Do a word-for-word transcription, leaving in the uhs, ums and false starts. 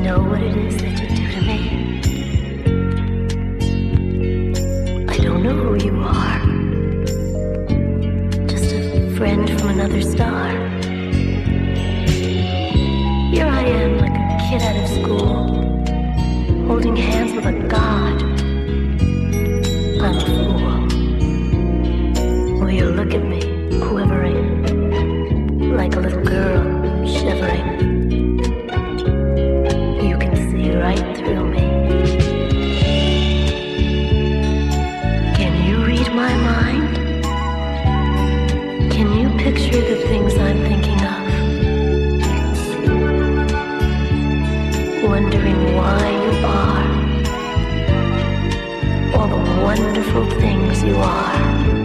know what it is that you do to me? I don't know who you are. Just a friend from another star. Here I am like a kid out of school, holding hands with a god. I'm a fool. Will you look at me, quivering, like a little girl, shivering? You can see right through me. Can you read my mind? Can you picture the things I'm thinking of? Wondering why you are all the wonderful things you are.